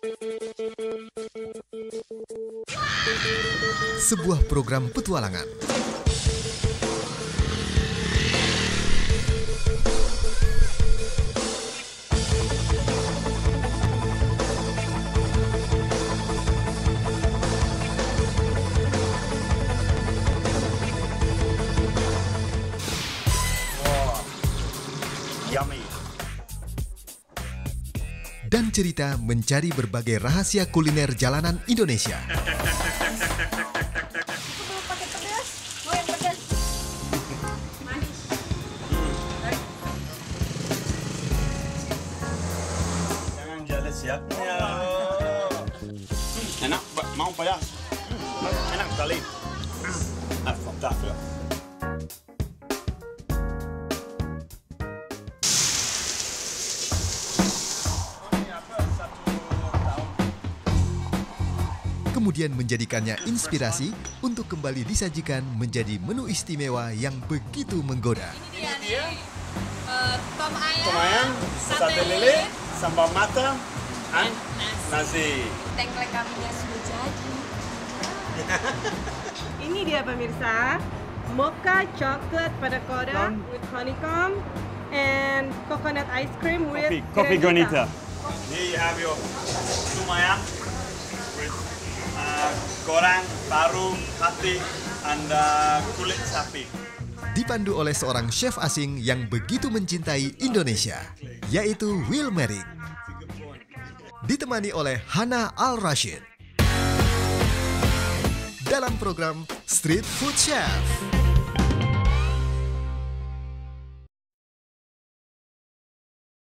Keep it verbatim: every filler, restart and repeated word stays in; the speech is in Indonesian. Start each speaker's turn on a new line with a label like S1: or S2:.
S1: Sebuah program petualangan.
S2: Yummy.
S1: Dan cerita mencari berbagai rahasia kuliner jalanan Indonesia.
S3: Belum pakai pedas, mau yang pedas, manis.
S2: Jangan jealous ya. Enak, mau pedas. Enak sekali. Ah, fantastic.
S1: Kemudian menjadikannya inspirasi untuk kembali disajikan menjadi menu istimewa yang begitu menggoda.
S3: Ini dia nih, uh, tom ayam,
S2: Tom ayam, sate lele, sambal matang, dan nasi.
S3: tengkleng kambingnya sudah jadi.
S4: Ini dia pemirsa, mocha chocolate pada koda with honeycomb and coconut ice cream with
S5: Coffee, coffee granita.
S2: Here you have your tom ayam with uh, goreng, taru, hati, and uh, kulit sapi.
S1: Dipandu oleh seorang chef asing yang begitu mencintai Indonesia, yaitu Will Merrick. Ditemani oleh Hana Al-Rashid. Dalam program Street Food Chef.